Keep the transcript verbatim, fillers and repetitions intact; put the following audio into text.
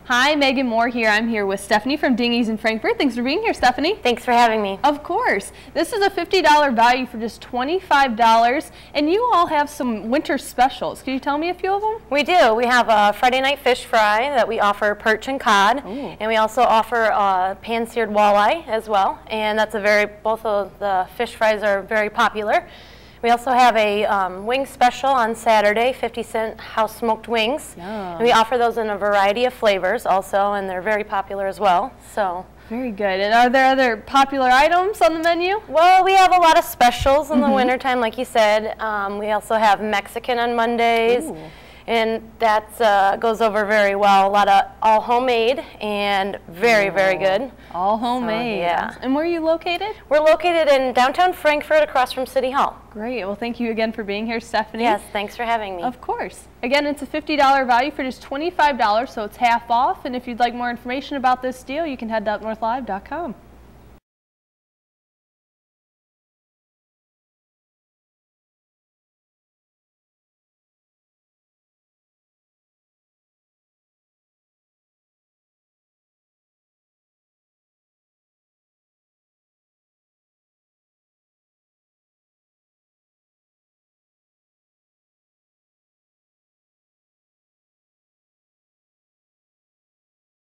Hi, Megan Moore here. I'm here with Stephanie from Dingy's in Frankfort. Thanks for being here, Stephanie. Thanks for having me. Of course. This is a fifty dollar value for just twenty-five dollars, and you all have some winter specials. Can you tell me a few of them? We do. We have a Friday night fish fry that we offer perch and cod, Ooh. and we also offer a pan-seared walleye as well, and that's a very, both of the fish fries are very popular. We also have a um, wing special on Saturday, fifty cent house smoked wings. Yum. And we offer those in a variety of flavors also, and they're very popular as well. So. Very good. And are there other popular items on the menu? Well, we have a lot of specials in Mm-hmm. the wintertime, like you said. Um, we also have Mexican on Mondays. Ooh. And that uh, goes over very well. A lot of all homemade and very, very good. All homemade. So, yeah. And where are you located? We're located in downtown Frankfort across from City Hall. Great. Well, thank you again for being here, Stephanie. Yes, thanks for having me. Of course. Again, it's a fifty dollar value for just twenty-five dollars, so it's half off. And if you'd like more information about this deal, you can head to up north live dot com.